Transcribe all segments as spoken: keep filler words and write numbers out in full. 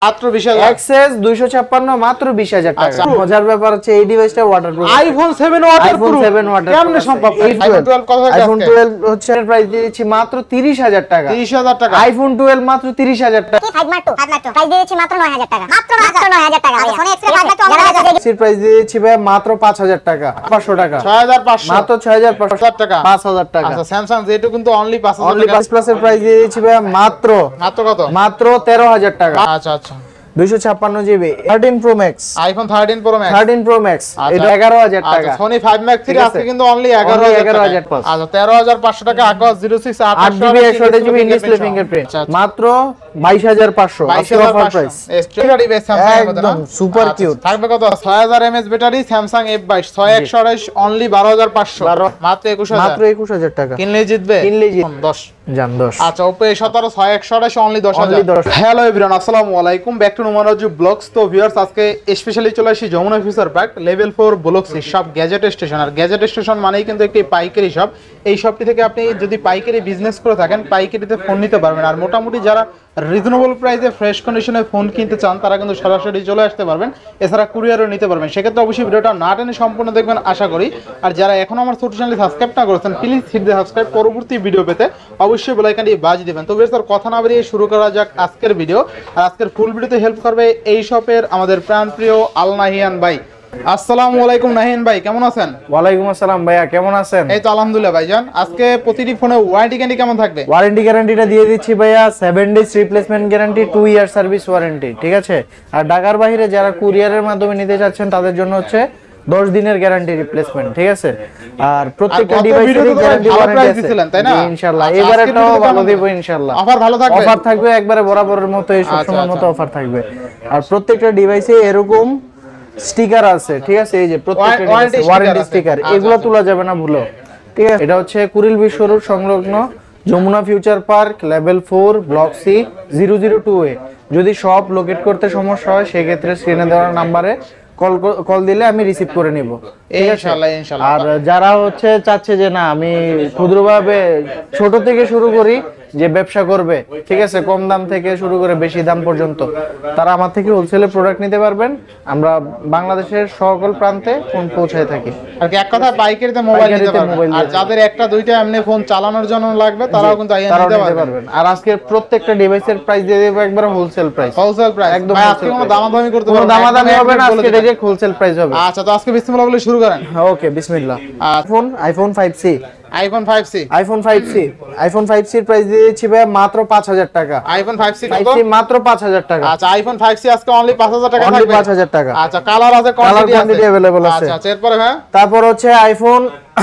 মাত্র বিশ হাজার এক্সএস দুইশো ছাপ্পান্ন মাত্র বিশ হাজার টাকা। মজার ব্যাপার হচ্ছে এই ডিভাইসটা waterproof. IPhone seven waterproof. IPhone seven waterproof কেমনে সম্ভব? আইফোন টুয়েলভ কত টাকা? আইফোন টুয়েলভ হচ্ছে প্রাইস দিয়েছি মাত্র তিরিশ হাজার টাকা। তিরিশ হাজার টাকা। আইফোন টুয়েলভ মাত্র তিরিশ হাজার টাকা। Five mark two five mark two price দিয়েছি মাত্র নয় হাজার টাকা। মাত্র মাত্র নয় হাজার টাকা। Sony extra five mark two আমরা সির প্রাইস দিয়েছি ভাই মাত্র পাঁচ হাজার টাকা, পাঁচশো টাকা। ছয় হাজার পাঁচশো মাত্র ছয় হাজার পাঁচশো টাকা, পাঁচ হাজার টাকা। আচ্ছা স্যামসাং যেটা কিন্তু অনলি পাঁচ হাজার অনলি টাকা। পাঁচ প্লাসের প্রাইস দিয়েছি ভাই মাত্র মাত্র কত? মাত্র তেরো হাজার টাকা। আচ্ছা আচ্ছা দুইশো ছাপ্পান্ন GB thirteen pro max. IPhone thirteen pro max. Thirteen pro max এটা এগারো হাজার টাকা। আচ্ছা সোনি ফাইভ ম্যাক্স থ্রি আজকে কিন্তু অনলি এগারো হাজার টাকা। আচ্ছা তেরো হাজার পাঁচশো টাকা। আকস জিরো সিক্স আট জিবি একশো জিবি ডিসপ্লে ফিঙ্গারপ্রিন্ট মাত্র বাইশ হাজার পাঁচশো। আজকে offer price extra device Samsung এর একদম সুপার কিউট। থাকবে কত? ছয় হাজার এমএএইচ ব্যাটারি স্যামসাং এফ বাইশ ছয় একশো আঠাশ অনলি বারো হাজার পাঁচশো। মাত্র একুশ হাজার। মাত্র একুশ হাজার টাকা। কিনলে জিতবে। কিনলে জিতবে দশ জান দশ। আচ্ছা ওপো এ সতেরো ছয় একশো আঠাশ অনলি দশ হাজার। হ্যালো এভরিওয়ান, আসসালামু আলাইকুম, ব্যাক টু নুমানরাজু ব্লগস। তো ভিউয়ার্স আজকে স্পেশালি চলে আসি Jamuna future park level four block C সব গ্যাজেট স্টেশন। আর গ্যাজেট স্টেশন মানেই কিন্তু একটি পাইকারি শপ। এই শপটি থেকে আপনি যদি পাইকারি বিজনেস করে থাকেন পাইকারিতে ফোন নিতে পারবেন। আর মোটামুটি যারা রিজনেবল প্রাইসে ফ্রেশ কন্ডিশনে ফোন কিনতে চান তারা কিন্তু সরাসরি চলে আসতে পারবেন। এছাড়া কুরিয়ারও নিতে পারবেন। সেক্ষেত্রে অবশ্যই ভিডিওটা না টেনে সম্পূর্ণ দেখবেন আশা করি। আর যারা এখন আমার ছোট চ্যানেল সাবস্ক্রাইব না করেছেন প্লিজ হিট দ্য সাবস্ক্রাইব। পরবর্তী ভিডিও পেতে অবশ্যই বেল আইকনটি বাজিয়ে দিবেন। তো বেশ আর কথা না বেরিয়ে শুরু করা যাক আজকের ভিডিও। আর আজকের ফুল ভিডিওতে হেল্প করবে এই শপের আমাদের প্রাণপ্রিয় আল নাহিয়ান ভাই। আসসালামু আলাইকুম নাহিয়ান ভাই, কেমন আছেন? ওয়ালাইকুম আসসালাম ভাইয়া, কেমন আছেন? এই তো আলহামদুলিল্লাহ ভাইজান। আজকে প্রতিটি ফোনে ওয়ারেন্টি গ্যারান্টি কেমন থাকবে? ওয়ারেন্টি গ্যারান্টিটা দিয়ে দিচ্ছি ভাইয়া seven days replacement guarantee, two year service warranty, ঠিক আছে? আর ঢাকার বাইরে যারা কুরিয়ারের মাধ্যমে নিতে চাচ্ছেন তাদের জন্য হচ্ছে দশ দিনের গ্যারান্টি রিপ্লেসমেন্ট, ঠিক আছে? আর প্রত্যেকটা ডিভাইসের গ্যারান্টি ওয়ারেন্টি আছে, তাই না? ইনশাআল্লাহ এবারেটাও ভালো দেব ইনশাআল্লাহ। অফার ভালো থাকবে? অফার থাকবে একবারে বরাবরের মতো, এই সব সময়ের মতো অফার থাকবে। আর প্রত্যেকটা ডিভাইসে এরকম স্টিকার আছে, ঠিক আছে? এই যে প্রত্যেকটা ওয়ারেন্টি স্টিকার, এগুলো তোলা যাবে না ভুলো, ঠিক আছে? এটা হচ্ছে কুড়িল বিশ্ব রোড সংলগ্ন Jamuna future park level four block C zero zero two A. যদি সব লোকেট করতে সমস্যা হয় সেক্ষেত্রে স্ক্রিনে দেওয়া নাম্বারে কল কল দিলে আমি রিসিভ করে নিব, ইনশাআল্লাহ ইনশাআল্লাহ। আর যারা হচ্ছে চাচ্ছে যে না আমি ক্ষুদ্রভাবে ছোট থেকে শুরু করি, যে ব্যবসা করবে, ঠিক আছে, কম দাম থেকে শুরু করে বেশি দাম পর্যন্ত, তারা আমার থেকে হোলসেলে প্রোডাক্ট নিতে পারবেন। আমরা বাংলাদেশের সকল প্রান্তে ফোন পৌঁছায় থাকি। আর এক কথা পাইকারিতে মোবাইল নিতে পারবেন। আর যাদের একটা দুইটা এমনি ফোন চালানোর জন্য লাগবে তারাও কিন্তু আইয়া নিতে পারবেন। আর আজকে প্রত্যেকটা ডিভাইসের প্রাইস দিয়ে দেব একবার হোলসেল প্রাইস। হোলসেল প্রাইস একদম। আজকে কোনো দামাদামি করতে কোনো দামাদামি হবে না, আজকে ডাইরেক্ট হোলসেল প্রাইস হবে। আচ্ছা তো আজকে বিসমিল্লাহ বলে শুরু করেন। ওকে বিসমিল্লাহ। IPhone iPhone five C. IPhone five C. IPhone five C iPhone five C এর প্রাইস দিয়েছি ভাই মাত্র পাঁচ হাজার টাকা। আইফোন ফাইভ সি কত? মাত্র পাঁচ হাজার টাকা। আচ্ছা আইফোন ফাইভ সি আজকে অনলি পাঁচ হাজার টাকা থাকবে। অনলি পাঁচ হাজার টাকা। আচ্ছা কালার আছে, কোয়ান্টিটি अवेलेबल আছে। আচ্ছা এরপরে হ্যাঁ তারপর হচ্ছে iPhone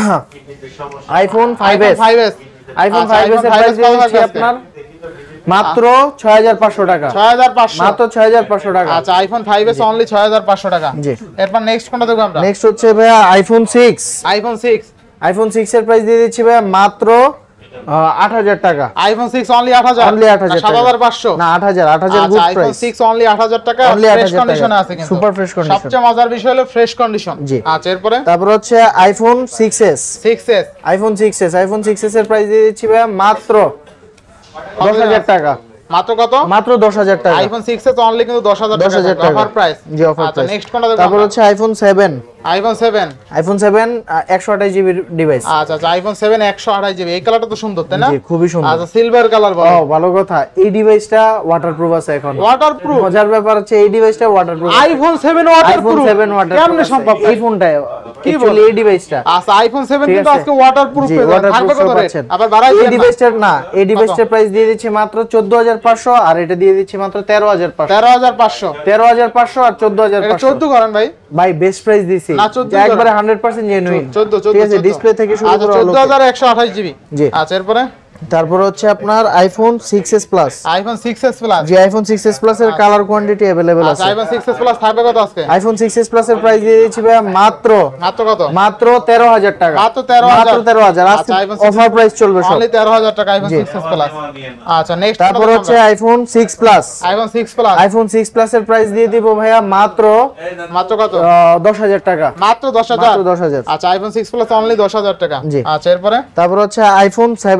iPhone five S. Five S iPhone five S এর প্রাইস দিয়েছি আপনার মাত্র ছয় হাজার পাঁচশো টাকা। ছয় হাজার পাঁচশো মাত্র ছয় হাজার পাঁচশো টাকা। আচ্ছা আইফোন ফাইভ এস অনলি ছয় হাজার পাঁচশো টাকা। জি। এরপর নেক্সট কোনটা দেখব আমরা? নেক্সট হচ্ছে ভাই iPhone six. IPhone six. IPhone six এর প্রাইস দিয়ে দিচ্ছি ভাই মাত্র আট হাজার টাকা। আইফোন সিক্স অনলি আট হাজার। অনলি আট হাজার। সাত হাজার পাঁচশো না আট হাজার। আট হাজার good price. IPhone six only আট হাজার টাকা। ফ্রেশ কন্ডিশনে আছে কিন্তু। Super fresh condition. সবচেয়ে মজার বিষয় হলো ফ্রেশ কন্ডিশন। আচ্ছা এরপরে? তারপর হচ্ছে iPhone six S. Six S. IPhone six S iPhone six S এর প্রাইস দিয়ে দিচ্ছি ভাই মাত্র দশ হাজার টাকা। মাত্র কত? মাত্র দশ হাজার টাকা। আইফোন সিক্স এস অনলি কিন্তু দশ হাজার টাকা অফার প্রাইস। জি অফার প্রাইস। নেক্সট কোনটা দেখব? তারপর হচ্ছে iPhone seven. IPhone seven. IPhone seven একশো আঠাশ জিবি ডিভাইস। আচ্ছা আচ্ছা আইফোন সেভেন একশো আঠাশ জিবি। এই কালারটা তো সুন্দর তাই না? জি খুবই সুন্দর। আচ্ছা সিলভার কালার বলো। ও ভালো কথা। এই ডিভাইসটা ওয়াটারপ্রুফ আছে এখন। ওয়াটারপ্রুফ? মজার ব্যাপার হচ্ছে এই ডিভাইসটা waterproof. IPhone seven waterproof? IPhone seven waterproof কেমনে সম্ভব? এই ফোনটা কি বলে এই ডিভাইসটা? আচ্ছা আইফোন সেভেন কিন্তু আজকে ওয়াটারপ্রুফ পেয়ে যাবেন। থাকবে কত রেট? আবার বাড়াই দিন। এই ডিভাইসটার না, এই ডিভাইসটার প্রাইস দিয়ে দিচ্ছি মাত্র চোদ্দ হাজার পাঁচশো আর এটা দিয়ে দিচ্ছি মাত্র তেরো হাজার পাঁচশো। তেরো হাজার পাঁচশো। তেরো হাজার পাঁচশো আর চোদ্দ হাজার পাঁচশো। চোদ্দ করেন ভাই। ভাই বেস্ট প্রাইস দিছি। একবারে হান্ড্রেড পার্সেন্ট জেনুইন। চোদ্দ চোদ্দ। ঠিক আছে ডিসপ্লে থেকে শুরু করে চোদ্দ হাজার একশো আঠাশ জিবি। জি। আচ্ছা এরপরে? তারপর হচ্ছে আপনার iPhone six S plus. IPhone six S plus. জি আইফোন সিক্স এস প্লাস এর কালার কোয়ান্টিটি अवेलेबल আছে। আইফোন সিক্স এস প্লাস থাকবে কত আজকে? আইফোন সিক্স এস প্লাস এর প্রাইস দিয়ে দিচ্ছি ভাই মাত্র মাত্র কত? মাত্র তেরো হাজার টাকা। মাত্র তেরো হাজার। মাত্র তেরো হাজার। আজকে অফার প্রাইস চলবে সব। অনলি তেরো হাজার টাকা আইফোন সিক্স এস প্লাস। আচ্ছা নেক্সট? তারপর হচ্ছে iPhone six plus. IPhone six plus. IPhone six plus এর প্রাইস দিয়ে দিব ভাইয়া মাত্র মাত্র কত? দশ হাজার টাকা। মাত্র দশ হাজার। মাত্র দশ হাজার। আচ্ছা আইফোন সিক্স প্লাস অনলি দশ হাজার টাকা। জি। আচ্ছা এরপরে? তারপর হচ্ছে iPhone seven plus.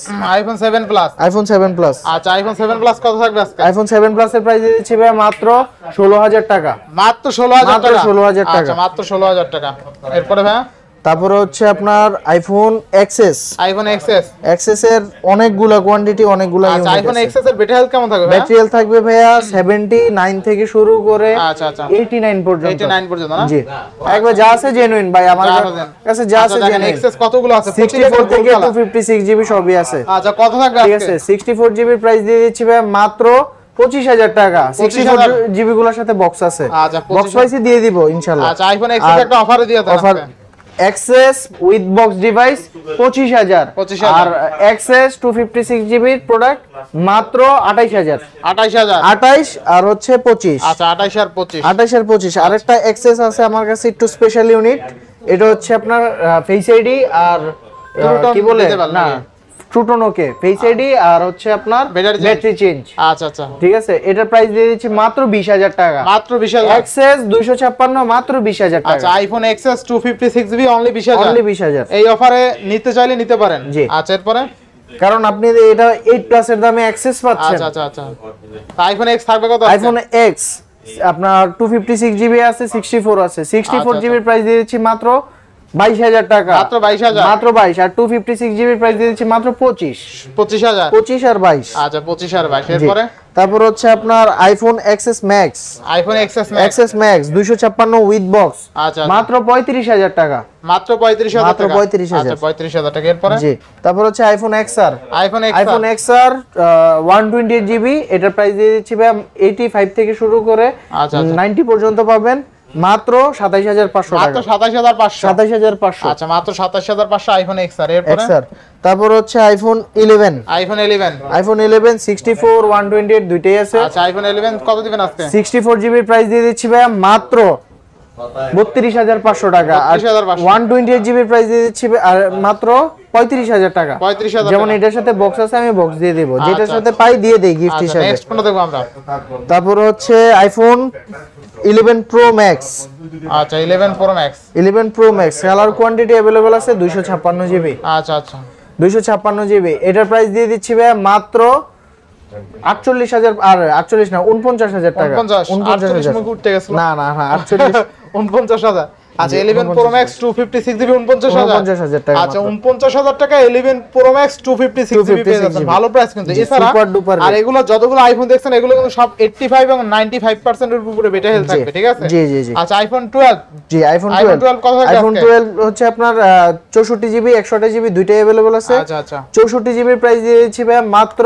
IPhone seven plus iPhone seven plus আচ্ছা আইফোন সেভেন প্লাস কত থাকবে আজকে আইফোন সেভেন প্লাস এর প্রাইস দিচ্ছি ভাই মাত্র ষোলো হাজার টাকা মাত্র ষোলো হাজার মাত্র টাকা ষোলো হাজার টাকা আচ্ছা মাত্র ষোলো হাজার টাকা এরপরে ভাই তারপরে হচ্ছে আপনার iPhone XS iPhone XS XS এর অনেকগুলা কোয়ান্টিটি অনেকগুলা ইউনিট আচ্ছা আইফোন এক্সএস এর ব্যাটারি হেলথ কেমন থাকবে ভাই ব্যাটারি হেলথ থাকবে ভাইয়া সেভেন্টি নাইন থেকে শুরু করে আচ্ছা আচ্ছা এইটি নাইন পর্যন্ত এইটি নাইন পর্যন্ত না জি একবার যা আছে জেনুইন ভাই আমার কাছে যা আছে জেনুইন এক্সএস কতগুলো আছে সিক্সটি ফোর থেকে টু ফিফটি সিক্স জিবি সবই আছে আচ্ছা কত থাকবে ঠিক আছে সিক্সটি ফোর জিবি প্রাইস দিয়ে দিচ্ছি ভাই মাত্র পঁচিশ হাজার টাকা সিক্সটি ফোর জিবি গুলোর সাথে বক্স আছে আচ্ছা বক্স প্রাইসে দিয়ে দিব ইনশাআল্লাহ আচ্ছা আইফোন এক্সএস একটা অফারে দিয়ে দেন offer XS with box device পঁচিশ হাজার আর XS two fifty six GB product মাত্র আঠাইশ হাজার আঠাইশ হাজার আঠাইশ আর হচ্ছে পঁচিশ আচ্ছা আঠাইশ আর পঁচিশ আঠাইশ আর পঁচিশ আরেকটা এক্সএস আছে আমার কাছে একটু স্পেশাল ইউনিট এটা হচ্ছে আপনার ফেস আইডি আর কি বলে না ট্রুটন ওকে ফেস আইডি আর হচ্ছে আপনার ব্যাটারি চেঞ্জ আচ্ছা আচ্ছা ঠিক আছে এটার প্রাইস দিয়ে দিচ্ছি মাত্র বিশ হাজার টাকা মাত্র বিশ হাজার এক্সএস দুইশো ছাপ্পান্ন মাত্র বিশ হাজার টাকা আচ্ছা iPhone XS two fifty six GB only বিশ হাজার অনলি বিশ হাজার এই অফারে নিতে চাইলে নিতে পারেন জি আচ্ছা এরপরে কারণ আপনি এটা এইট প্লাস এর দামে অ্যাক্সেস পাচ্ছেন আচ্ছা আচ্ছা আচ্ছা আইফোন এক্স থাকবে কত আইফোন এক্স আপনার টু ফিফটি সিক্স জিবি আছে সিক্সটি ফোর আছে সিক্সটি ফোর জিবির প্রাইস দিয়ে দিচ্ছি মাত্র বাইশ হাজার টাকা মাত্র বাইশ হাজার মাত্র বাইশ আর টু ফিফটি সিক্স জিবির প্রাইস দিয়ে দিচ্ছি মাত্র পঁচিশ পঁচিশ হাজার পঁচিশ আর বাইশ আচ্ছা পঁচিশ আর বাইশ এরপরে তারপর হচ্ছে আপনার iPhone XS max iPhone XS max XS max দুইশো ছাপ্পান্ন উইথ বক্স আচ্ছা মাত্র পঁয়ত্রিশ হাজার টাকা মাত্র পঁয়ত্রিশ হাজার মাত্র পঁয়ত্রিশ হাজার আচ্ছা পঁয়ত্রিশ হাজার টাকা এরপরে জি তারপর হচ্ছে iPhone XR iPhone X iPhone XR one twenty eight GB এটার প্রাইস দিয়ে দিচ্ছি ভাই এইটি ফাইভ থেকে শুরু করে আচ্ছা নাইনটি পর্যন্ত পাবেন মাত্র সাতাইশ হাজার পাঁচশো টাকা মাত্র সাতাইশ হাজার পাঁচশো সাতাইশ হাজার পাঁচশো আচ্ছা মাত্র সাতাইশ হাজার পাঁচশো আইফোন এক্সআর এরপরে এক্সআর তারপর হচ্ছে iPhone eleven iPhone eleven iPhone eleven sixty four one twenty eight দুইটাই আছে আচ্ছা আইফোন ইলেভেন কত দিবেন আজকে সিক্সটি ফোর জিবির প্রাইস দিয়ে দিচ্ছি ভাই মাত্র বত্রিশ হাজার পাঁচশো টাকা আর ওয়ান টোয়েন্টি এইট জিবির প্রাইস দিয়ে দিচ্ছি আর মাত্র পঁয়ত্রিশ হাজার টাকা পঁয়ত্রিশ হাজার যেমন এটার সাথে বক্স আছে আমি বক্স দিয়ে দেব যেটার সাথে পাই দিয়ে দেই গিফট হিসেবে নেক্সট কোনটা দেখব আমরা তারপর হচ্ছে আইফোন ইলেভেন প্রো ম্যাক্স আচ্ছা eleven pro max eleven pro max colour quantity available আছে দুইশো ছাপ্পান্ন জিবি আচ্ছা আচ্ছা দুইশো ছাপ্পান্ন জিবি এটার প্রাইস দিয়ে দিচ্ছি ভাই মাত্র আটচল্লিশ হাজার আর আটচল্লিশ না উনপঞ্চাশ হাজার টাকা উনপঞ্চাশ হাজার উঠতে গেছে না না না আটচল্লিশ উনপঞ্চাশ হাজার আচ্ছা eleven pro max two fifty six GB উনপঞ্চাশ হাজার টাকা আচ্ছা উনপঞ্চাশ হাজার টাকা eleven pro max two fifty six GB পেয়ে যাচ্ছেন ভালো প্রাইস কিন্তু এছাড়া আর এগুলো যতগুলো আইফোন দেখছেন এগুলো কিন্তু সব এইট্টি ফাইভ এবং নাইনটি ফাইভ পার্সেন্ট এর উপরে বেটা হেলথ থাকবে ঠিক আছে জি জি জি আচ্ছা আইফোন টুয়েলভ জি আইফোন আইফোন টুয়েলভ কত থাকবে আইফোন টুয়েলভ হচ্ছে আপনার চৌষট্টি জিবি একশো আঠাশ জিবি দুইটাই अवेलेबल আছে আচ্ছা আচ্ছা চৌষট্টি জিবির প্রাইস দিয়ে দিচ্ছি ভাই মাত্র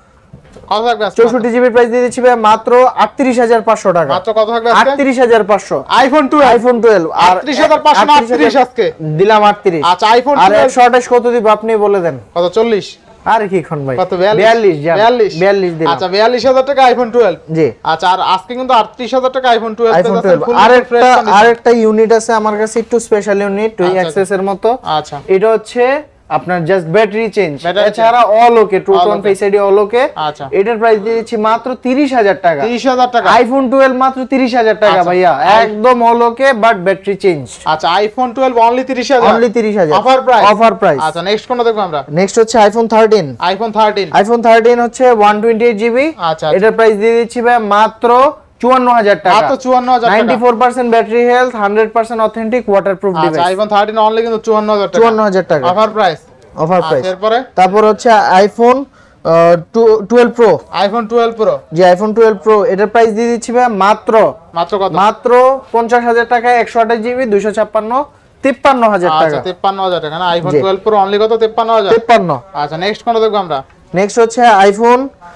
কত থাকবে চৌষট্টি জিবির প্রাইস দিয়ে দিচ্ছি ভাই মাত্র আটত্রিশ হাজার পাঁচশো টাকা মাত্র কত থাকবে আটত্রিশ হাজার পাঁচশো আইফোন টুয়েলভ আইফোন টুয়েলভ আর আটত্রিশ হাজার পাঁচশো না আটত্রিশ আজকে দিলাম আটত্রিশ আচ্ছা আইফোন আর একশো আঠাশ কত দিব আপনি বলে দেন কত চল্লিশ আরে কি কোন ভাই কত বিয়াল্লিশ বিয়াল্লিশ বিয়াল্লিশ দিলাম আচ্ছা বিয়াল্লিশ হাজার টাকা আইফোন টুয়েলভ জি আচ্ছা আর আজকে কিন্তু আটত্রিশ হাজার টাকা আইফোন টুয়েলভ আইফোন টুয়েলভ আরেকটা আরেকটা ইউনিট আছে আমার কাছে একটু স্পেশাল ইউনিট ওই অ্যাক্সেস এর মতো আচ্ছা এটা হচ্ছে আপনার জাস্ট ব্যাটারি চেঞ্জ এছাড়া all okay true tone face ID all okay আচ্ছা এটার প্রাইস দিয়েছি মাত্র তিরিশ হাজার টাকা তিরিশ হাজার টাকা আইফোন টুয়েলভ মাত্র তিরিশ হাজার টাকা ভাইয়া একদম all okay but battery change আচ্ছা আইফোন টুয়েলভ অনলি তিরিশ হাজার অনলি তিরিশ হাজার অফার প্রাইস অফার প্রাইস আচ্ছা নেক্সট কোনটা দেখব আমরা নেক্সট হচ্ছে iPhone thirteen iPhone thirteen iPhone thirteen হচ্ছে ওয়ান টোয়েন্টি এইট জিবি আচ্ছা এটার প্রাইস দিয়ে দিচ্ছি ভাই মাত্র চুয়ান্ন হাজার টাকা মাত্র চুয়ান্ন হাজার টাকা ninety four percent battery health hundred percent authentic waterproof device আচ্ছা আইফোন থার্টিন অনলি কিন্তু চুয়ান্ন হাজার টাকা চুয়ান্ন হাজার টাকা অফার প্রাইস অফার প্রাইস এরপরে তারপর হচ্ছে iPhone twelve pro iPhone twelve pro জি আইফোন টুয়েলভ প্রো এটার প্রাইস দিয়ে দিচ্ছি ভাই মাত্র মাত্র কত মাত্র পঞ্চাশ হাজার টাকায় একশো আঠাশ জিবি দুইশো ছাপ্পান্ন তিপ্পান্ন হাজার টাকা আচ্ছা তিপ্পান্ন হাজার টাকা না আইফোন টুয়েলভ প্রো অনলি কত তিপ্পান্ন হাজার তিপ্পান্ন আচ্ছা নেক্সট কোনটা দেখব আমরা নেক্সট হচ্ছে iPhone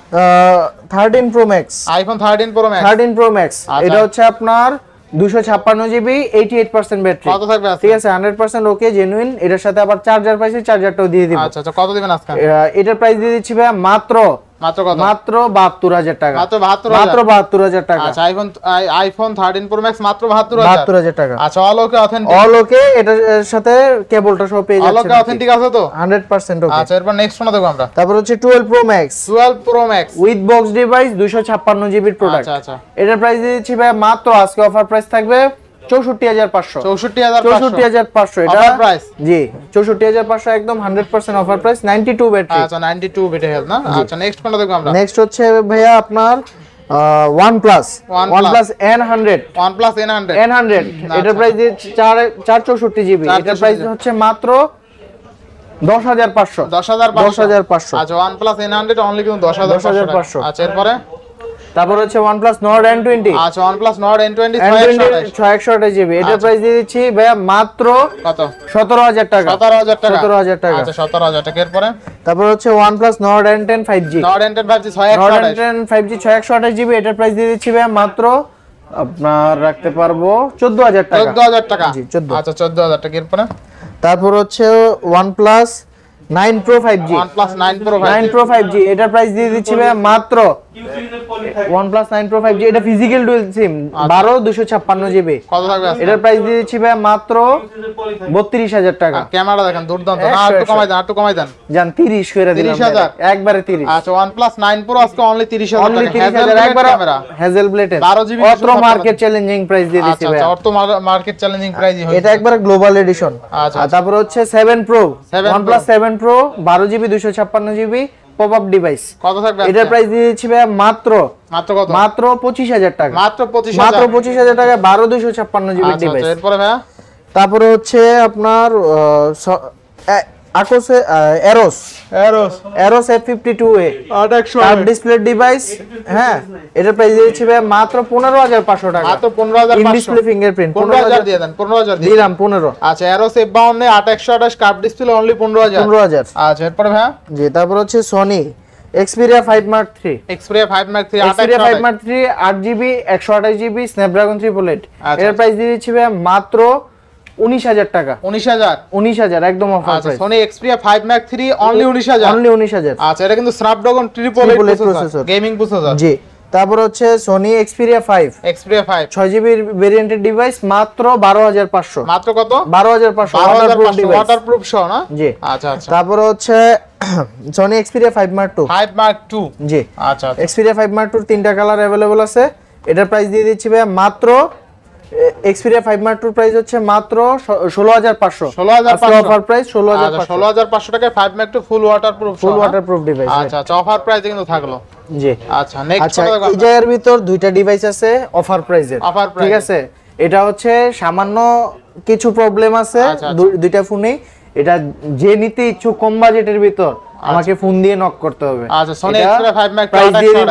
thirteen pro max iPhone thirteen pro max thirteen pro max এটা হচ্ছে আপনার দুইশো ছাপ্পান্ন GB eighty eight percent battery কত থাকবে ঠিক আছে হান্ড্রেড পার্সেন্ট ওকে জেনুইন এটার সাথে আবার চার্জার পাইছি চার্জারটাও দিয়ে দিব আচ্ছা আচ্ছা কত দিবেন আজকে এটার প্রাইস দিয়ে দিচ্ছি ভাই মাত্র মাত্র কত মাত্র বাহাত্তর হাজার টাকা মাত্র বাহাত্তর মাত্র বাহাত্তর হাজার টাকা আচ্ছা iPhone iPhone thirteen pro max মাত্র বাহাত্তর হাজার বাহাত্তর হাজার টাকা আচ্ছা all okay authentic all okay এটার সাথে কেবলটা সহ পেয়ে অল যাচ্ছেন ওকে অথেন্টিক আছে তো হান্ড্রেড পার্সেন্ট ওকে আচ্ছা এরপর নেক্সট কোনটা দেখব আমরা তারপর হচ্ছে twelve pro max twelve pro max with box device দুইশো ছাপ্পান্ন জিবির প্রোডাক্ট আচ্ছা আচ্ছা এটার প্রাইস দিচ্ছি ভাই মাত্র আজকে অফার প্রাইস থাকবে চৌষট্টি হাজার পাঁচশো চৌষট্টি হাজার চৌষট্টি হাজার পাঁচশো এটা অফার প্রাইস। জি চৌষট্টি হাজার পাঁচশো একদম hundred percent offer price, ninety two battery. আচ্ছা নাইনটি টু বিটের হেলথ না। আচ্ছা নেক্সট কোনটা দেখব আমরা? নেক্সট হচ্ছে ভাইয়া আপনার OnePlus OnePlus N hundred OnePlus N hundred N hundred এটার প্রাইস চার চৌষট্টি জিবি, এটার প্রাইস হচ্ছে মাত্র দশ হাজার পাঁচশো। দশ হাজার দশ হাজার পাঁচশো। আচ্ছা OnePlus এন হান্ড্রেড অনলি কিন্তু দশ হাজার পাঁচশো। আচ্ছা এরপরে তারপর হচ্ছে OnePlus Nord এন টোয়েন্টি। আচ্ছা OnePlus Nord এন টোয়েন্টি ছয় একশো আঠাশ জিবি, এটার প্রাইস দিয়ে দিচ্ছি ভাইয়া মাত্র কত? সতেরো হাজার টাকা। সতেরো হাজার টাকা। সতেরো হাজার টাকা। আচ্ছা সতেরো হাজার টাকা। এরপরে তারপর হচ্ছে OnePlus Nord N ten five G. Nord N ten five G ছয় একশো Nord আঠাশ। এন টেন ফাইভ জি ছয় একশো আঠাশ জিবি, এটার প্রাইস দিয়ে দিচ্ছি ভাইয়া মাত্র আপনার রাখতে পারবো চোদ্দ হাজার টাকা। চোদ্দ হাজার টাকা। জি চোদ্দ। আচ্ছা চোদ্দ হাজার টাকা। এরপরে তারপর হচ্ছে OnePlus nine pro five G. OnePlus nine pro nine pro five G, এটার প্রাইস দিয়ে দিচ্ছি ভাইয়া মাত্র OnePlus nine pro five G, এটা ফিজিক্যাল ডুয়াল সিম বারো দুইশো ছাপ্পান্ন জিবি। কত থাকবে আজকে? এটার প্রাইস দিয়ে দিচ্ছি ভাইয়া মাত্র বত্রিশ হাজার টাকা। ক্যামেরা দেখেন দুর্দান্ত না, একটু কমাই দেন, একটু কমাই দেন। জান তিরিশ করে দিলাম। তিরিশ হাজার? একবারে তিরিশ। আচ্ছা OnePlus নাইন প্রো আজকে অনলি তিরিশ হাজার অনলি টাকা। তিরিশ হাজার একবার ক্যামেরা হ্যাজেল ব্লেডের বারো জিবি অত্র মার্কেট চ্যালেঞ্জিং প্রাইস দিয়ে দিচ্ছি আচ্ছা ভাইয়া। আচ্ছা অর্থ মার্কেট চ্যালেঞ্জিং প্রাইসই হইছে। এটা একবার গ্লোবাল এডিশন। আচ্ছা আর তারপর হচ্ছে seven pro seven OnePlus seven pro বারো জিবি দুইশো ছাপ্পান্ন জিবি পপ আপ ডিভাইস। কত থাকবে? এটার প্রাইস দিয়ে দিচ্ছি ভাইয়া মাত্র মাত্র কত? মাত্র পঁচিশ হাজার টাকা। মাত্র পঁচিশ মাত্র হাজার। পঁচিশ হাজার টাকা বারো দুইশো ছাপ্পান্ন জিবি আচ্ছা ডিভাইস। আচ্ছা এরপরে ভাইয়া তারপরে হচ্ছে আপনার Aquos Arrows Arrows Arrows F fifty two A আট একশো টাচ ডিসপ্লে ডিভাইস। হ্যাঁ এটার প্রাইস দিয়েছি ভাই মাত্র পনেরো হাজার পাঁচশো টাকা। মাত্র পনেরো হাজার ইন পাঁচশো। ডিসপ্লে ফিঙ্গারপ্রিন্ট পনেরো হাজার দিয়ে দেন, পনেরো হাজার দিয়ে দিলাম পনেরো। আচ্ছা এরোস এফ বাউন্ন আট একশো আঠাশ কার্ভ ডিসপ্লে অনলি পনেরো হাজার। পনেরো হাজার। আচ্ছা এরপরে ভাইয়া জি তারপর হচ্ছে Sony Xperia five mark three. Xperia five mark three Xperia five mark three আট জিবি একশো আঠাশ জিবি স্ন্যাপড্রাগন ট্রিপল এইট। এর প্রাইস দিয়ে দিচ্ছি ভাই মাত্র উনিশ হাজার টাকা। উনিশ হাজার? উনিশ হাজার একদম অফার আচ্ছা price. Sony Xperia five mark three only উনিশ হাজার। অনলি উনিশ হাজার। আচ্ছা এটা কিন্তু Snapdragon triple eight processor, gaming processor. জি তারপর হচ্ছে Sony Xperia five Xperia five ছয় জিবি ভেরিয়েন্টের ডিভাইস মাত্র বারো হাজার পাঁচশো। মাত্র কত? বারো হাজার পাঁচশো বারো হাজার ওয়াটারপ্রুফ পাঁচশো ডিভাইস। ওয়াটারপ্রুফ সহ না? জি আচ্ছা আচ্ছা তারপর হচ্ছে Sony Xperia five mark two. Five mark two জি আচ্ছা আচ্ছা Xperia ফাইভ মার্ক টু তিনটা কালার अवेलेबल আছে। এটার প্রাইস দিয়ে দিচ্ছি ভাই মাত্র Xperia five mark two price হচ্ছে মাত্র ষোলো হাজার পাঁচশো। ষোলো হাজার পাঁচশো অফার প্রাইস ষোলো হাজার পাঁচশো। ষোলো হাজার পাঁচশো টাকায় five mark two full waterproof full waterproof device. আচ্ছা আচ্ছা অফার প্রাইসে কিন্তু থাকলো। জি আচ্ছা নেক্সট আচ্ছা এই জায়গার ভিতর দুইটা ডিভাইস আছে অফার প্রাইসের। অফার প্রাইস ঠিক আছে এটা হচ্ছে সামান্য কিছু প্রবলেম আছে দুইটা ফোনে। এটা যে নিতে ইচ্ছুক কম বাজেটের ভিতর আমাকে ফোন দিয়ে নক করতে হবে। আচ্ছা Sony Xperia five mark two price দিয়ে দিব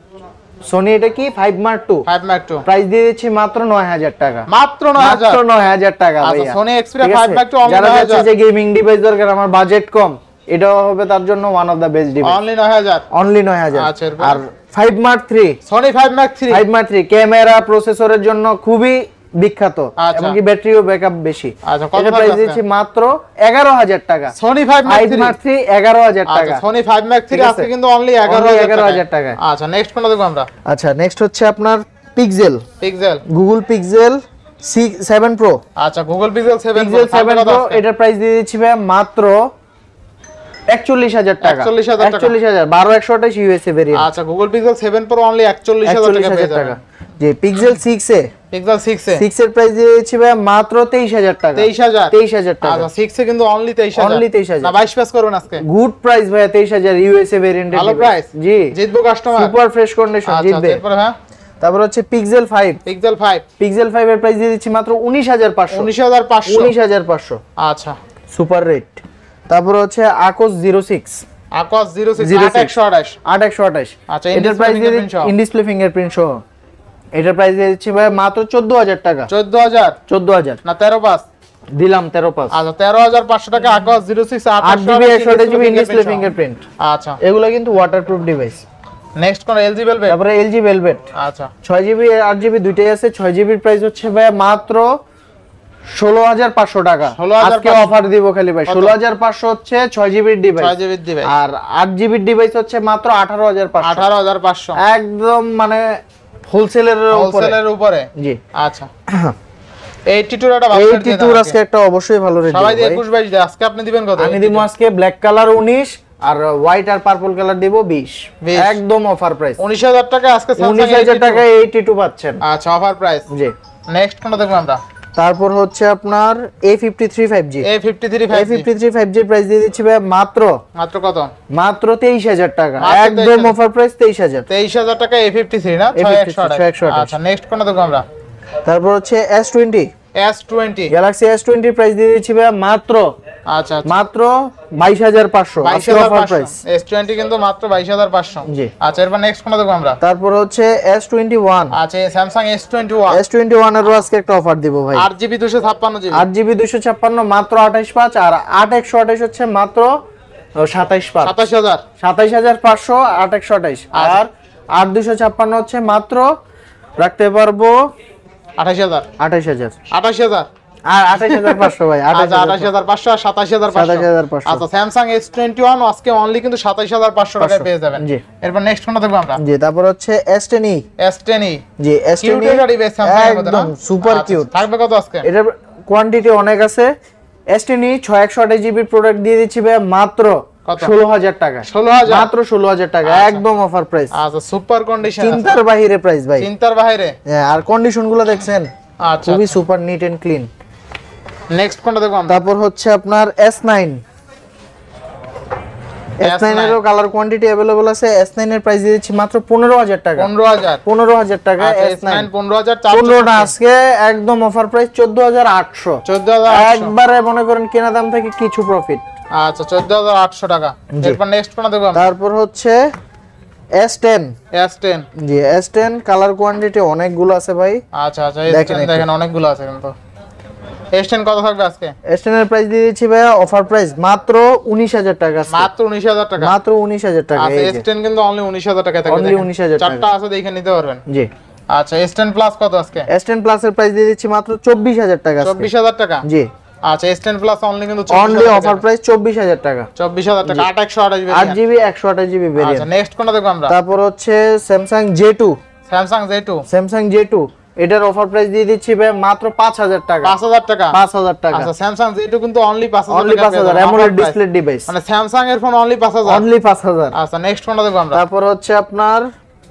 Sony এটা কি five mark two five mark two price দিয়ে দিচ্ছি মাত্র নয় হাজার টাকা। মাত্র নয় হাজার? মাত্র নয় হাজার টাকা ভাইয়া। আচ্ছা Sony Xperia five mark two only যারা নয় যাচ্ছে হাজার। যে গেমিং ডিভাইস দরকার আমার বাজেট কম এটাও হবে তার জন্য one of the best device. Only নয় হাজার? অনলি নয় হাজার। আচ্ছা এরপর আর five mark three Sony five mark three five mark three camera প্রসেসরের জন্য খুবই বিখ্যাত আচ্ছা। এমনকি ব্যাটারিও ব্যাকআপ বেশি। আচ্ছা কত এটা প্রাইস দিচ্ছি মাত্র এগারো হাজার টাকা। Sony ফাইভ মার্ক থ্রি এগারো হাজার টাকা। আচ্ছা Sony ফাইভ মার্ক থ্রি আজকে কিন্তু অনলি এগারো হাজার টাকা। আচ্ছা নেক্সট কোনটা দেখব আমরা? আচ্ছা নেক্সট হচ্ছে আপনার Pixel Pixel Google Pixel seven pro. আচ্ছা Google Pixel seven Pixel seven pro এটার প্রাইস দিয়ে দিচ্ছি ভাই মাত্র একচল্লিশ হাজার টাকা। একচল্লিশ হাজার টাকা। একচল্লিশ হাজার বারো একশো আঠাশ ইউএসএ ভেরিয়েন্ট। আচ্ছা Google Pixel seven pro only একচল্লিশ হাজার টাকা পেয়ে যাবেন। জি Pixel six A Pixel six A six এর প্রাইস দিয়ে দিচ্ছি ভাই মাত্র তেইশ হাজার টাকা। তেইশ হাজার? তেইশ হাজার টাকা। আচ্ছা সিক্স এ কিন্তু অনলি তেইশ হাজার। অনলি তেইশ হাজার না বাইশ পাস করুন আজকে। গুড প্রাইস ভাই তেইশ হাজার ইউএসএ ভেরিয়েন্ট। ভালো প্রাইস? জি জিতবো কাস্টমার। সুপার ফ্রেশ কন্ডিশন আচ্ছা জিতবে। এরপর হ্যাঁ তারপর হচ্ছে Pixel five. Pixel five Pixel five এর প্রাইস দিয়ে দিচ্ছি মাত্র উনিশ হাজার পাঁচশো। উনিশ হাজার পাঁচশো? উনিশ হাজার পাঁচশো আচ্ছা সুপার রেট। তারপর হচ্ছে Aquos zero six Aquos zero six আট একশো আঠাশ। আট একশো আঠাশ। আচ্ছা এটার প্রাইস দিয়ে ইন ডিসপ্লে ফিঙ্গারপ্রিন্ট সহ এটার প্রাইস দিয়ে দিচ্ছি ভাই মাত্র চোদ্দ হাজার টাকা। চোদ্দ হাজার? চোদ্দ হাজার না তেরো পাস? দিলাম তেরো পাস। আচ্ছা তেরো হাজার পাঁচশো টাকা আকোস জিরো সিক্স আট জিবি একশো আঠাশ জিবি ইন ডিসপ্লে ফিঙ্গারপ্রিন্ট। আচ্ছা এগুলো কিন্তু ওয়াটারপ্রুফ ডিভাইস। নেক্সট কোন এলজি ভেলভেট? তারপরে এলজি ভেলভেট আচ্ছা ছয় জিবি আট জিবি দুইটাই আছে। ছয় জিবির প্রাইস হচ্ছে ভাই মাত্র ষোলো হাজার পাঁচশো টাকা। আজকে অফার দিব খালি ভাই ষোলো হাজার পাঁচশো হচ্ছে ছয় জিবির ডিভাইস। ছয় জিবির ডিভাইস আর আট জিবির ডিভাইস হচ্ছে মাত্র আঠারো হাজার পাঁচশো। আঠারো হাজার পাঁচশো একদম মানে হোলসেলের উপরে। হোলসেলের উপরে? জি আচ্ছা এইটি টু এর ভালো রেট এইটি টু আজকে একটা অবশ্যই ভালো রেট সবাই দিয়ে একুশ বাইশ দেয় আজকে আপনি দিবেন কত? আমি দিব আজকে ব্ল্যাক কালার উনিশ আর হোয়াইট আর পার্পল কালার দিব বিশ, একদম অফার প্রাইস উনিশ হাজার টাকা আজকে স্যামসাং উনিশ হাজার টাকায় আটাশি পাচ্ছেন। আচ্ছা অফার প্রাইস। জি নেক্সট কোনটা দেখব আমরা? তারপর হচ্ছে আপনার A fifty three five G. A fifty three A fifty three five G price দিয়ে দিচ্ছি ভাই মাত্র মাত্র কত? মাত্র তেইশ হাজার টাকা, একদম অফার প্রাইস তেইশ হাজার। তেইশ হাজার টাকা এ ফিফটি থ্রি না ছয় একশো আঠাশ। আচ্ছা নেক্সট কোনটা দেখব আমরা? তারপর হচ্ছে S twenty. S twenty Galaxy S twenty price দিয়ে দিচ্ছি ভাই মাত্র আচ্ছা মাত্র বাইশ হাজার পাঁচশো, আজকে অফার প্রাইস। এস টোয়েন্টি কিন্তু মাত্র বাইশ হাজার পাঁচশো। জি আচ্ছা এরপর নেক্সট কোনটা দেখব আমরা? তারপর হচ্ছে এস টোয়েন্টি ওয়ান। আচ্ছা Samsung S twenty one. S twenty one এরও আজকে একটা অফার দিব ভাই, আট জিবি দুইশো ছাপ্পান্ন জিবি। আট জিবি দুইশো ছাপ্পান্ন মাত্র আঠাশ পাঁচ, আর আট একশো আঠাশ হচ্ছে মাত্র সাতাইশ পাঁচ, সাতাশ হাজার সাতাইশ হাজার পাঁচশো আট একশো আঠাশ। আর আট দুইশো ছাপ্পান্ন হচ্ছে মাত্র রাখতে পারবো আঠাশ হাজার আঠাইশ হাজার, আঠাশ হাজার আর আঠাইশ হাজার পাঁচশো ভাই, আচ্ছা আঠাশ হাজার পাঁচশো আর সাতাশ হাজার পাঁচশো। আচ্ছা স্যামসাং এস টোয়েন্টি ওয়ান আজকে অনলি কিন্তু সাতাশ হাজার পাঁচশো টাকায় পেয়ে যাবেন। জি এরপর নেক্সট কোনটা দেখব আমরা? জি তারপর হচ্ছে S ten E. S ten E. জি এস টেন ই একদম সুপার কিউট। থাকবে কত আজকে? এটার কোয়ান্টিটি অনেক আছে। এস টেন ই ছয় একশো আঠাশ জিবির প্রোডাক্ট দিয়ে দিচ্ছি ভাই মাত্র ষোলো হাজার টাকা, ষোলো হাজার মাত্র ষোলো হাজার টাকা, একদম অফার প্রাইস। আচ্ছা সুপার কন্ডিশন, চিন্তার বাইরে প্রাইস ভাই, চিন্তার বাইরে। হ্যাঁ আর কন্ডিশন গুলো দেখছেন আচ্ছা খুবই super neat and clean. Next কোনটা দেখব আমরা? তারপর হচ্ছে আপনার এস নাইন। এস নাইন এরও কালার কোয়ান্টিটি अवेलेबल আছে। এস নাইন এর প্রাইস দিয়েছি মাত্র পনেরো হাজার টাকা, পনেরো হাজার পনেরো হাজার টাকা। এস নাইন পনেরো হাজার পনেরো না আজকে একদম অফার প্রাইস চোদ্দ হাজার আটশো, চোদ্দ হাজার একবারে মনে করেন কেনা দাম থেকে কিছু প্রফিট। আচ্ছা চোদ্দ হাজার আটশো টাকা। এরপর নেক্সট কোনটা দেখব আমরা? তারপর হচ্ছে এস টেন। S ten. জি এস টেন কালার কোয়ান্টিটি অনেকগুলো আছে ভাই। আচ্ছা আচ্ছা এস টেন দেখেন অনেকগুলো আছে কিন্তু। এস টেন কত থাকবে আজকে? এস টেন এর প্রাইস দিয়ে দিচ্ছি ভাই অফার প্রাইস মাত্র উনিশ হাজার টাকা, মাত্র উনিশ হাজার টাকা, মাত্র উনিশ হাজার টাকা। আচ্ছা এস টেন কিন্তু অনলি উনিশ হাজার টাকা থাকবে, অনলি উনিশ হাজার টাকা, চারটা আছে দেখে নিতে পারবেন। জি আচ্ছা এস টেন প্লাস কত আজকে? এস টেন প্লাস এর প্রাইস দিয়ে দিচ্ছি মাত্র চব্বিশ হাজার টাকা, চব্বিশ হাজার টাকা। জি আচ্ছা এস টেন প্লাস অনলি কিন্তু অনলি অফার প্রাইস চব্বিশ হাজার টাকা, চব্বিশ হাজার টাকা, আট একশো আঠাশ আট জিবি একশো আঠাশ জিবি ভেরিয়েন্ট। আচ্ছা নেক্সট কোনটা দেখব আমরা? তারপর হচ্ছে Samsung J two. Samsung J two. Samsung J two এটার অফার প্রাইস দিয়ে দিচ্ছি ভাই মাত্র পাঁচ হাজার টাকা, পাঁচ হাজার টাকা, পাঁচ হাজার টাকা। আচ্ছা স্যামসাং জে টু কিন্তু অনলি পাঁচ হাজার অনলি পাঁচ হাজার, অ্যামোলেড ডিসপ্লে ডিভাইস, মানে স্যামসাং এর ফোন অনলি পাঁচ হাজার, অনলি পাঁচ হাজার। আচ্ছা নেক্সট কোনটা দেখব আমরা? তারপর হচ্ছে আপনার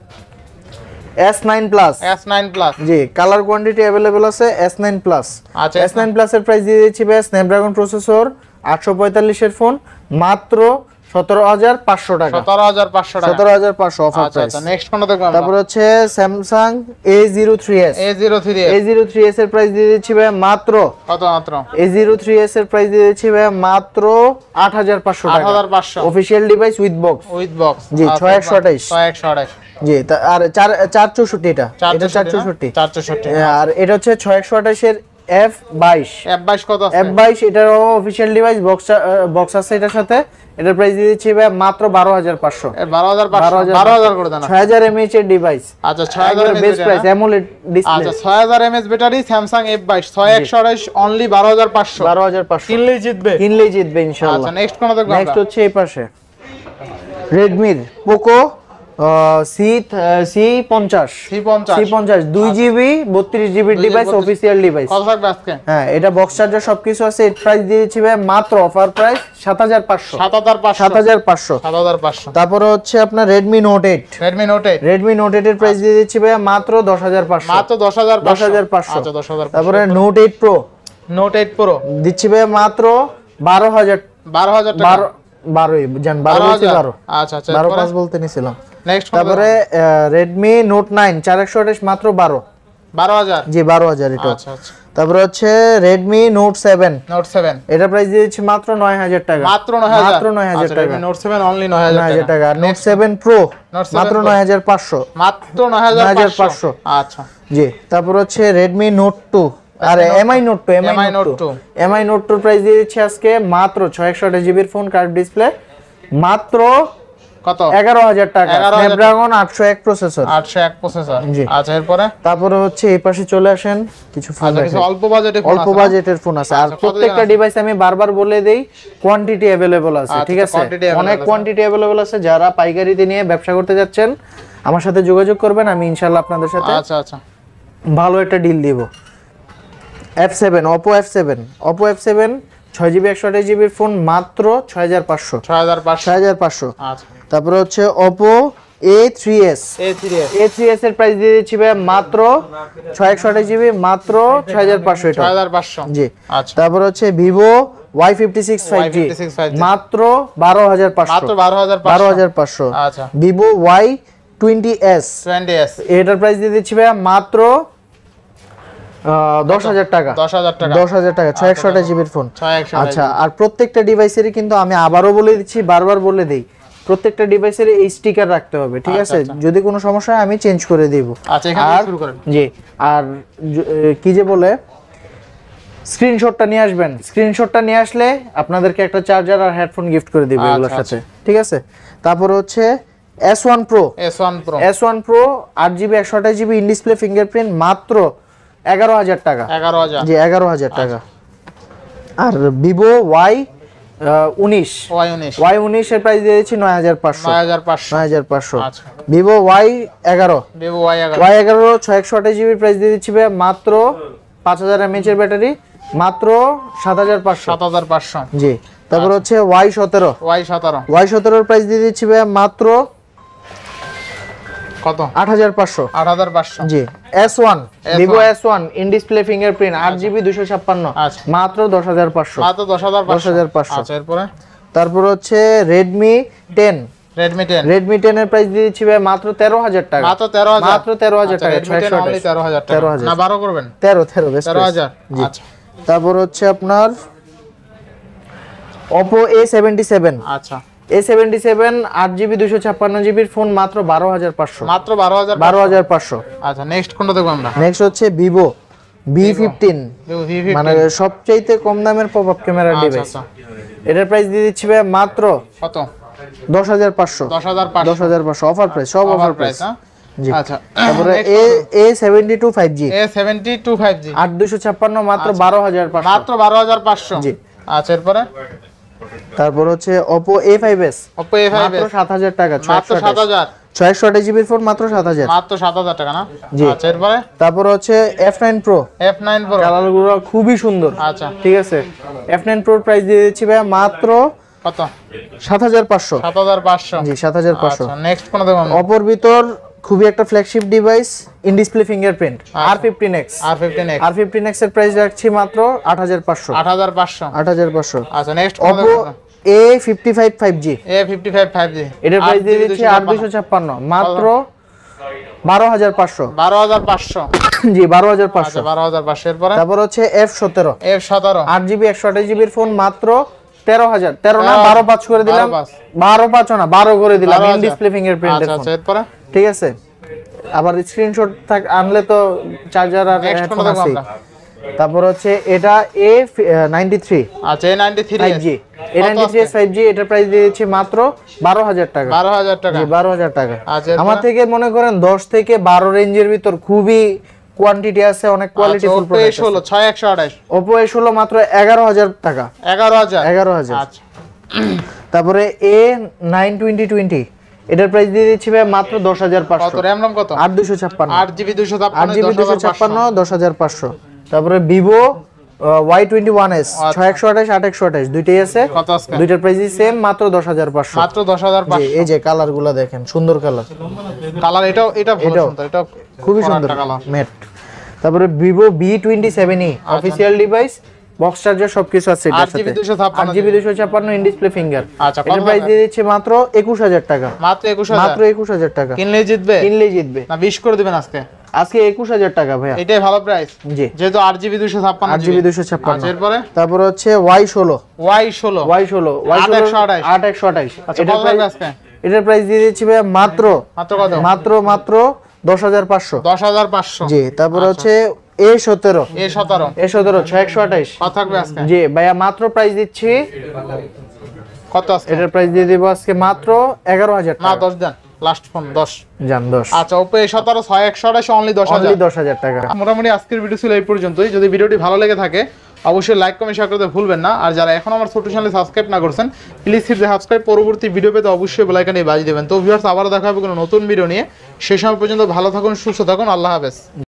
S nine plus. S nine plus. জি কালার কোয়ান্টিটি अवेलेबल আছে এস নাইন প্লাস। আচ্ছা এস নাইন প্লাস এর প্রাইস দিয়ে দিচ্ছি ভাই স্ন্যাপড্রাগন প্রসেসর আটশো পঁয়তাল্লিশ এর ফোন মাত্র সতেরো হাজার পাঁচশো টাকা, সতেরো হাজার পাঁচশো টাকা, সতেরো হাজার পাঁচশো অফার আচ্ছা প্রাইস। আচ্ছা নেক্সট কোনটা দেখব আমরা? তারপর হচ্ছে Samsung A zero three S. A zero three S. A zero three S এর প্রাইস দিয়ে দিচ্ছি ভাই মাত্র কত? মাত্র এ জিরো থ্রি এস এর প্রাইস দিয়ে দিচ্ছি ভাই মাত্র আট হাজার পাঁচশো আট টাকা, হাজার পাঁচশো, official device with box, with box. জি ছয় একশো আঠাশ, ছয় একশো আঠাশ। জি তা- আর চার চার চৌষট্টি, এটা এটা চার চৌষট্টি, চার চৌষট্টি। আর এটা হচ্ছে ছয় একশো আঠাশ এর এফ বাইশ। এফ বাইশ কত আছে? এফ বাইশ এটারও অফিশিয়াল ডিভাইস বক্স বক্স আছে এটার সাথে। এটার প্রাইস দিয়ে দিচ্ছি ভাই মাত্র বারো হাজার পাঁচশো, বারো হাজার পাঁচশো, বারো হাজার করে দেন। ছয় হাজার এমএএইচ এর ডিভাইস, আচ্ছা ছয় হাজার mAh best price AMOLED display. আচ্ছা ছয় হাজার এমএএইচ ব্যাটারি স্যামসাং এফ বাইশ ছয় একশো আঠাশ অনলি বারো হাজার পাঁচশো, বারো হাজার পাঁচশো কিনলেই জিতবে, কিনলেই জিতবে ইনশাআল্লাহ। আচ্ছা নেক্সট কোন দেখব? নেক্সট হচ্ছে এই পাশে রেডমির পোকো সি সি পঞ্চাশ, সি পঞ্চাশ, সি পঞ্চাশ দুই জিবি বত্রিশ জিবি ডিভাইস, অফিসিয়াল ডিভাইস। কত থাকবে আজকে? হ্যাঁ এটা বক্স চার্জার সবকিছু আছে। এর প্রাইস দিয়েছি ভাই মাত্র অফার প্রাইস সাত হাজার পাঁচশো, সাত হাজার পাঁচশো, সাত হাজার পাঁচশো, সাত হাজার পাঁচশো। তারপরে হচ্ছে আপনার Redmi Note eight. Redmi Note eight, Redmi Note eight এর প্রাইস দিয়ে দিচ্ছি ভাই মাত্র দশ হাজার পাঁচশো, মাত্র দশ হাজার দশ হাজার পাঁচশো। আচ্ছা দশ হাজার। তারপরে Note eight pro, Note eight pro দিচ্ছি ভাই মাত্র বারো হাজার, বারো হাজার টাকা, বারো বারোই জান বারো বলছি বারো, আচ্ছা আচ্ছা বারো পাঁচ বলতে নিছিলাম। নেক্সট তারপরে রেডমি নোট নাইন চার একশো আঠাশ মাত্র বারো, বারো হাজার, জি বারো হাজার এটা। আচ্ছা আচ্ছা। তারপরে হচ্ছে Redmi Note seven, Note seven এটা প্রাইস দিয়েছি মাত্র নয় হাজার টাকা, মাত্র নয় হাজার, মাত্র নয় হাজার টাকা। নোট সেভেন অনলি নয় হাজার টাকা। নোট সেভেন প্রো মাত্র নয় হাজার পাঁচশো, মাত্র নয় হাজার পাঁচশো। আচ্ছা জি। তারপর হচ্ছে রেডমি নোট টু আর Mi Note two, Mi Note two, Mi Note two price দিয়ে দিচ্ছি আজকে মাত্র ছয় একশো আঠাশ জিবির ফোন, কার্ভ ডিসপ্লে, মাত্র কত? এগারো হাজার টাকা, স্ন্যাপড্রাগন আটশো এক প্রসেসর, আটশো এক প্রসেসর। জি। আচ্ছা এরপরে তারপরে হচ্ছে এই পাশে চলে আসেন কিছু ফোন, আচ্ছা কিছু অল্প বাজেটে ফোন আছে, অল্প বাজেটের ফোন আছে। আর প্রত্যেকটা ডিভাইস আমি বারবার বলে দেই কোয়ান্টিটি अवेलेबल আছে, ঠিক আছে? অনেক কোয়ান্টিটি अवेलेबल আছে। যারা পাইকারিতে নিয়ে ব্যবসা করতে যাচ্ছেন আমার সাথে যোগাযোগ করবেন, আমি ইনশাআল্লাহ আপনাদের সাথে আচ্ছা আচ্ছা ভালো একটা ডিল দিব। F seven, Oppo F seven, Oppo F seven ছয় জিবি একশো আঠাশ জিবির ফোন মাত্র ছয় হাজার পাঁচশো। ছয় হাজার পাঁচশো। ছয় হাজার পাঁচশো। আচ্ছা। তারপরে হচ্ছে Oppo A three S. A three S. A three S এর প্রাইস দিয়ে দিচ্ছি ভাই মাত্র ছয় একশো আঠাশ জিবি মাত্র ছয় হাজার পাঁচশো। এটা ছয় হাজার পাঁচশো। জি। আচ্ছা। তারপর হচ্ছে Vivo Y fifty six five G মাত্র বারো হাজার পাঁচশো। মাত্র বারো হাজার পাঁচশো। বারো হাজার পাঁচশো। আচ্ছা। Vivo Y twenty S. Twenty S এটার প্রাইস দিয়ে দিচ্ছি ভাই মাত্র দশ হাজার টাকা। দশ হাজার টাকা। দশ হাজার টাকা ছয় একশো আঠাশ জিবির ফোন। ছয় একশো আঠাশ। আচ্ছা, আর প্রত্যেকটা ডিভাইসেরই কিন্তু আমি আবারও বলে দিচ্ছি, বারবার বলে দেই, প্রত্যেকটা ডিভাইসের এই স্টিকার রাখতে হবে, ঠিক আছে? যদি কোনো সমস্যা হয় আমি চেঞ্জ করে দিব। আচ্ছা, এখান থেকে শুরু করেন। জি। আর জ- এ, কি যে বলে স্ক্রিনশটটা নিয়ে আসবেন, স্ক্রিনশটটা নিয়ে আসলে আপনাদেরকে একটা চার্জার আর হেডফোন গিফট করে দিব এগুলোর সাথে, ঠিক আছে? তারপর হচ্ছে S one pro. S one pro. S one pro আট জিবি একশো আঠাশ জিবি ইন ডিসপ্লে ফিঙ্গারপ্রিন্ট মাত্র এগারো হাজার টাকা। এগারো হাজার। জি, এগারো হাজার টাকা। আর ভিভো ওয়াই উনিশ। ওয়াই উনিশ। ওয়াই উনিশ এর প্রাইস দিয়ে দিচ্ছি নয় হাজার পাঁচশো। নয় হাজার পাঁচশো। নয় হাজার পাঁচশো। আচ্ছা। ভিভো ওয়াই এগারো। ভিভো ওয়াই এগারো। ওয়াই এগারো ছয় একশো আঠাশ জিবির প্রাইস দিয়ে দিচ্ছি ভাই মাত্র পাঁচ হাজার এমএএইচ এর ব্যাটারি মাত্র সাত হাজার পাঁচশো। সাত হাজার পাঁচশো। জি। তারপর হচ্ছে ওয়াই সতেরো। ওয়াই সতেরো। ওয়াই সতেরোর প্রাইস দিয়ে দিচ্ছি ভাই মাত্র কত? আট হাজার পাঁচশো। আট হাজার পাঁচশো। জি। S one, Vivo S one in display fingerprint আট জিবি দুইশো ছাপ্পান্ন আচ্ছা। মাত্র দশ হাজার পাঁচশো। মাত্র দশ হাজার দশ হাজার পাঁচশো। আচ্ছা, এরপরে তারপর হচ্ছে Redmi ten. Redmi ten. Redmi ten এর প্রাইস দিয়ে দিচ্ছি ভাই মাত্র তেরো হাজার টাকা। মাত্র তেরো হাজার। মাত্র তেরো হাজার টাকা। রেডমি টেন অনলি তেরো হাজার টাকা। তেরো হাজার। না বারো করবেন? তেরো তেরো বেশ। তেরো হাজার। জি। আচ্ছা। তারপর হচ্ছে আপনার Oppo এ সেভেন্টি সেভেন। আচ্ছা। এ সেভেন্টি সেভেন আট জিবি দুইশো ছাপ্পান্ন জিবির ফোন মাত্র বারো হাজার পাঁচশো। মাত্র বারো হাজার। বারো হাজার পাঁচশো। আচ্ছা, নেক্সট কোনটা দেখব আমরা? নেক্সট হচ্ছে Vivo V fifteen, Vivo V fifteen. মানে সবচাইতে কম দামের পপআপ ক্যামেরা ডিভাইস। আচ্ছা। এটার প্রাইস দিয়ে দিচ্ছি ভাই মাত্র কত? দশ হাজার পাঁচশো। দশ হাজার পাঁচশো। দশ হাজার পাঁচশো অফার প্রাইস, সব অফার প্রাইস। হ্যাঁ? জি। আচ্ছা। তারপরে A A seventy two five G. A seventy two five G. আট দুইশো ছাপ্পান্ন মাত্র বারো হাজার পাঁচশো। মাত্র বারো হাজার পাঁচশো। জি। আচ্ছা, এরপরে তারপর হচ্ছে Oppo A five S. Oppo A five মাত্র এস। সাত হাজার টাকা। মাত্র সাত হাজার। ছয়শো আঠাশ জিবির ফোন মাত্র সাত হাজার। মাত্র সাত হাজার টাকা না? জি। আচ্ছা, এরপরে তারপর হচ্ছে F nine pro. F nine pro. কালারগুলো খুবই সুন্দর। আচ্ছা। ঠিক আছে। এফ নাইন প্রোর প্রাইস দিয়ে দিচ্ছি ভাই মাত্র কত? সাত হাজার পাঁচশো। সাত হাজার পাঁচশো। জি, সাত হাজার পাঁচশো। আচ্ছা, নেক্সট কোন দেখব আমরা? অপর ভিতর খুবই একটা flagship device in display fingerprint R fifteen X. R fifteen X. R fifteen X এর প্রাইস রাখছি মাত্র আট হাজার পাঁচশো। আট হাজার পাঁচশো। আট হাজার পাঁচশো। আচ্ছা, নেক্সট কোন Oppo দেখব? A fifty five five G. A fifty five five G. এটার প্রাইস দিয়ে দিচ্ছি আট দুইশো ছাপ্পান্ন মাত্র বারো হাজার পাঁচশো। বারো হাজার পাঁচশো। জি, বারো হাজার পাঁচশো। আচ্ছা, বারো হাজার পাঁচশো। এরপরে তারপর হচ্ছে এফ সতেরো। এফ সতেরো। আট জিবি একশো আঠাশ জিবির ফোন মাত্র তেরো হাজার। তেরো না বারো পাঁচ করে দিলাম। বারো পাঁচ। বারো পাঁচ না বারো করে দিলাম বারো ইন হাজার। ডিসপ্লে ফিঙ্গারপ্রিন্টের আচ্ছা, ফোন। আচ্ছা, এরপরে ঠিক আছে। আবার স্ক্রিনশট থাক আনলে তো চার্জার আর নেক্সট কোন হেডফোন দেখব আছে। আমরা? তারপর হচ্ছে এটা এ নাইনটি থ্রি আচ্ছা, A ninety three five G. A ninety three five G এটার প্রাইস দিয়ে দিচ্ছি মাত্র বারো হাজার টাকা। বারো হাজার টাকা। জি, বারো হাজার টাকা। আচ্ছা, এরপরে? আমার থেকে মনে করেন দশ থেকে বারো রেঞ্জের ভিতর খুবই কোয়ান্টিটি আছে, অনেক quality full Oppo A product. ষোলো ছয় একশো আঠাশ। Oppo এ ষোলো মাত্র এগারো হাজার টাকা। এগারো হাজার। এগারো হাজার। আচ্ছা। তারপরে এ নাইন টোয়েন্টি টোয়েন্টি এটার প্রাইস দিয়ে দিচ্ছি ভাই মাত্র দশ হাজার কত? পাঁচশো। র্যাম রম কত? আট দুইশো ছাপ্পান্ন। আট জিবি দুইশো আট ছাপ্পান্ন। জিবি দুইশো ছাপ্পান্ন দশ হাজার পাঁচশো। তারপরে Vivo Y twenty one S ছয় একশো আঠাশ আট একশো আঠাশ দুইটাই আছে। কত আজকে? দুইটার প্রাইসই সেম মাত্র দশ হাজার পাঁচশো। মাত্র দশ হাজার জি, পাঁচশো। এই যে কালার গুলা দেখেন, সুন্দর কালার, কালার এটাও এটা ভালো এটাও সুন্দর। এটা খুবই সুন্দর কালার। ম্যাট। তারপরে Vivo V twenty seven E official device, box charger সবকিছু আছে এটার আট জিবি সাথে। দুইশো ছাপ্পান্ন। আট জিবি দুইশো ছাপ্পান্ন ইন ডিসপ্লে ফিঙ্গার। আচ্ছা, কত এটার প্রাইস টাকা? দিয়ে দিচ্ছে মাত্র একুশ হাজার টাকা। মাত্র একুশ হাজার। মাত্র একুশ হাজার টাকা। কিনলেই জিতবে কিনলেই জিতবে। না বিশ করে দিবেন আজকে? আজকে একুশ হাজার টাকা ভাইয়া। এটাই ভালো প্রাইস। জি, যেহেতু আট জিবি দুইশো ছাপ্পান্ন। আট জিবি দুইশো ছাপ্পান্ন। আচ্ছা, এরপরে তারপর হচ্ছে ওয়াই ষোলো। ওয়াই ষোলো। ওয়াই ষোলো ওয়াই আট একশো আঠাশ। আট একশো আঠাশ। আচ্ছা, এটার কত লাগবে প্রাইস আজকে? এটার প্রাইস দিয়ে দিচ্ছি ভাইয়া মাত্র মাত্র কত? মাত্র মাত্র দশ হাজার পাঁচশো। দশ হাজার পাঁচশো। জি। তারপর হচ্ছে এ সতেরো। এ সতেরো। এ সতেরো ছয় একশো আঠাশ। কত থাকবে আজকে? জি ভাইয়া, মাত্র প্রাইস দিচ্ছি, কত আজকে? এটার প্রাইস দিয়ে দিব আজকে মাত্র এগারো হাজার না টাকা। দশ দেন, লাস্ট ফোন দশ। জান দশ। আচ্ছা, Oppo এ সতেরো ছয় একশো আঠাশ অনলি দশ হাজার। অনলি দশ হাজার টাকা। মোটামুটি আজকের ভিডিও ছিল এই পর্যন্তই। যদি ভিডিওটি ভালো লেগে থাকে অবশ্যই লাইক কমেন্ট শেয়ার করতে ভুলবেন না। আর যারা এখন আমার ছোট চ্যানেলে সাবস্ক্রাইব না করছেন প্লিজ হিট দ্য সাবস্ক্রাইব। পরবর্তী ভিডিও পেতে অবশ্যই বেল আইকনে বাজিয়ে দেবেন। তো ভিউয়ার্স, আবারও দেখা হবে কোনো নতুন ভিডিও নিয়ে। সেই সময় পর্যন্ত ভালো থাকুন, সুস্থ থাকুন। আল্লাহ হাফেজ।